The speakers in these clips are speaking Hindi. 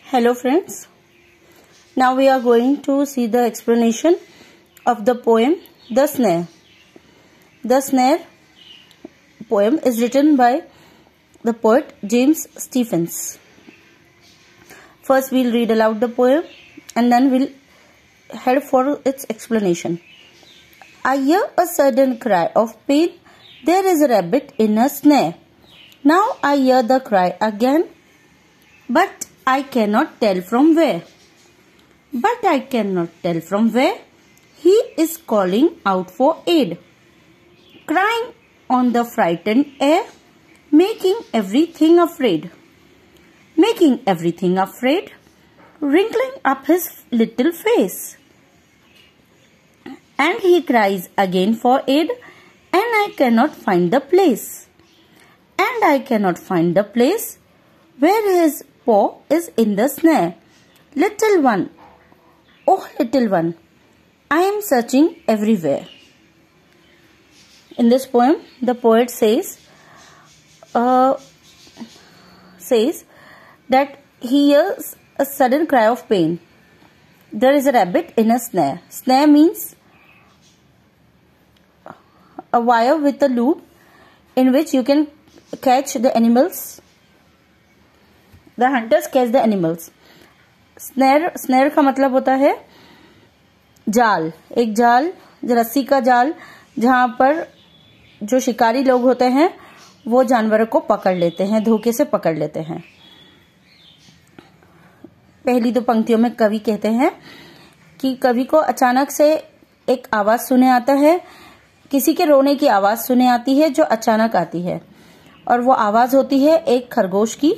Hello friends, now we are going to see the explanation of the poem The Snare. The Snare poem is written by the poet James Stephens. First we'll read aloud the poem and then we'll head for its explanation. I hear a sudden cry of pain, there is a rabbit in a snare. Now I hear the cry again, but I cannot tell from where. But I cannot tell from where. He is calling out for aid, crying on the frightened air, making everything afraid. Making everything afraid, wrinkling up his little face. And he cries again for aid, and I cannot find the place. And I cannot find the place where his paw is in the snare. Little one, oh little one, I am searching everywhere. In this poem, the poet says that he hears a sudden cry of pain. There is a rabbit in a snare. Snare means a wire with a loop in which you can catch the animals. The hunters catch the animals. Snare का मतलब होता है जाल, एक जाल, रस्सी का जाल, जहां पर जो शिकारी लोग होते हैं वो जानवरों को पकड़ लेते हैं, धोखे से पकड़ लेते हैं. पहली दो पंक्तियों में कवि कहते हैं कि कवि को अचानक से एक आवाज सुने आता है, किसी के रोने की आवाज सुने आती है जो अचानक आती है, और वो आवाज होती है एक खरगोश की,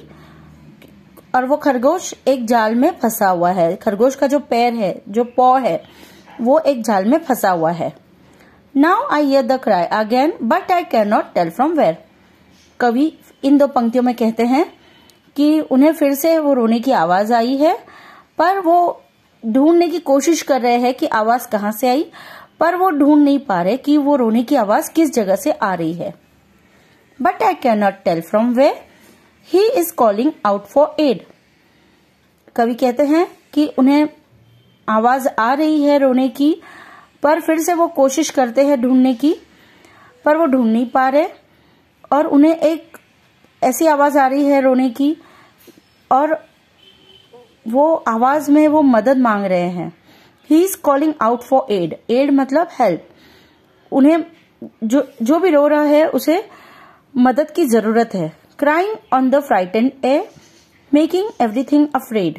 और वो खरगोश एक जाल में फंसा हुआ है. खरगोश का जो पैर है, जो पॉ है, वो एक जाल में फंसा हुआ है. Now I hear the cry again but I can not tell from where. कवि इन दो पंक्तियों में कहते हैं कि उन्हें फिर से वो रोने की आवाज आई है, पर वो ढूंढने की कोशिश कर रहे हैं कि आवाज कहाँ से आई, पर वो ढूंढ नहीं पा रहे कि वो रोने की आवाज किस जगह से आ रही है. But I can not tell from where he is calling out for aid. कवि कहते हैं कि उन्हें आवाज आ रही है रोने की, पर फिर से वो कोशिश करते हैं ढूंढने की, पर वो ढूंढ नहीं पा रहे, और उन्हें एक ऐसी आवाज आ रही है रोने की, और वो आवाज में वो मदद मांग रहे हैं. He is calling out for aid. Aid मतलब हेल्प. उन्हें जो भी रो रहा है उसे मदद की जरूरत है. Crying on the frightened air, making everything afraid.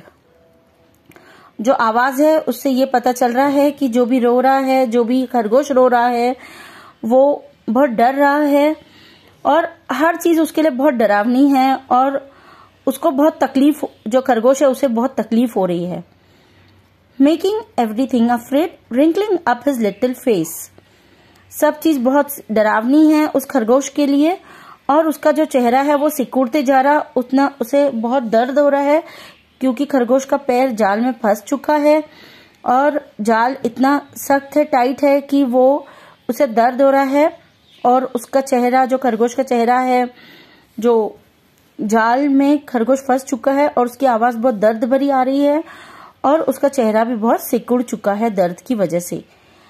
जो आवाज है उससे ये पता चल रहा है कि जो भी रो रहा है, जो भी खरगोश रो रहा है, वो बहुत डर रहा है, और हर चीज उसके लिए बहुत डरावनी है, और उसको बहुत तकलीफ, जो खरगोश है उसे बहुत तकलीफ हो रही है. Making everything afraid, wrinkling up his little face. सब चीज बहुत डरावनी है उस खरगोश के लिए, और उसका जो चेहरा है वो सिकुड़ते जा रहा, उतना उसे बहुत दर्द हो रहा है, क्योंकि खरगोश का पैर जाल में फंस चुका है, और जाल इतना सख्त है, टाइट है कि वो उसे दर्द हो रहा है, और उसका चेहरा, जो खरगोश का चेहरा है, जो जाल में खरगोश फंस चुका है, और उसकी आवाज बहुत दर्द भरी आ रही है, और उसका चेहरा भी बहुत सिकुड़ चुका है दर्द की वजह से.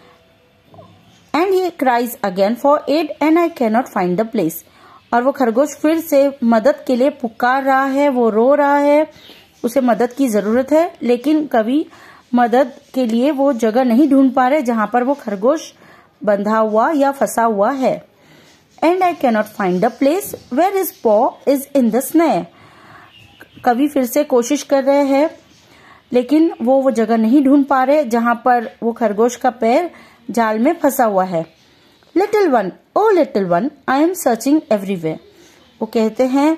And he cries again for aid and I can not find the place. और वो खरगोश फिर से मदद के लिए पुकार रहा है, वो रो रहा है, उसे मदद की जरूरत है, लेकिन कवि मदद के लिए वो जगह नहीं ढूंढ पा रहे जहां पर वो खरगोश बंधा हुआ या फंसा हुआ है. And I can not find the place where his paw is in the snare. कवि फिर से कोशिश कर रहे हैं, लेकिन वो जगह नहीं ढूंढ पा रहे जहां पर वो खरगोश का पैर जाल में फंसा हुआ है. Little one, o little one, I am searching everywhere. वो कहते हैं,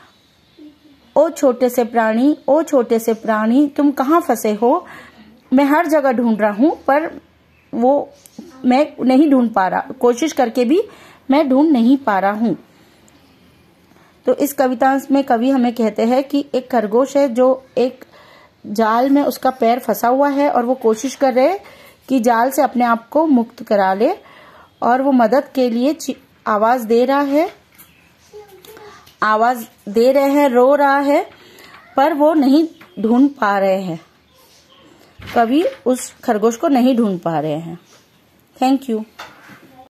ओ छोटे से प्राणी, ओ छोटे से प्राणी, तुम कहाँ फंसे हो? मैं हर जगह ढूंढ रहा हूं, पर वो मैं नहीं ढूंढ पा रहा, कोशिश करके भी मैं ढूंढ नहीं पा रहा हूं. तो इस कविता में कवि हमें कहते हैं कि एक खरगोश है जो एक जाल में उसका पैर फंसा हुआ है, और वो कोशिश कर रहे कि जाल से अपने आप को मुक्त करा ले, और वो मदद के लिए आवाज दे रहा है, आवाज दे रहे हैं, रो रहा है, पर वो नहीं ढूंढ पा रहे हैं, कवि उस खरगोश को नहीं ढूंढ पा रहे हैं। Thank you.